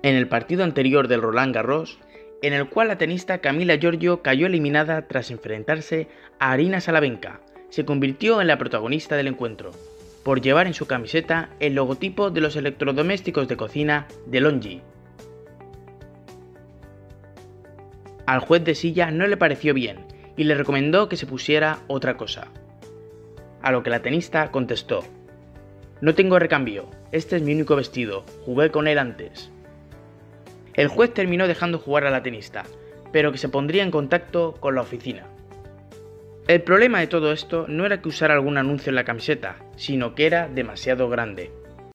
en el partido anterior del Roland Garros, en el cual la tenista Camila Giorgio cayó eliminada tras enfrentarse a Aryna Sabalenka. Se convirtió en la protagonista del encuentro, por llevar en su camiseta el logotipo de los electrodomésticos de cocina de LONGi. Al juez de silla no le pareció bien y le recomendó que se pusiera otra cosa. A lo que la tenista contestó: "No tengo recambio, este es mi único vestido, jugué con él antes". El juez terminó dejando jugar a la tenista, pero que se pondría en contacto con la oficina. El problema de todo esto no era que usara algún anuncio en la camiseta, sino que era demasiado grande.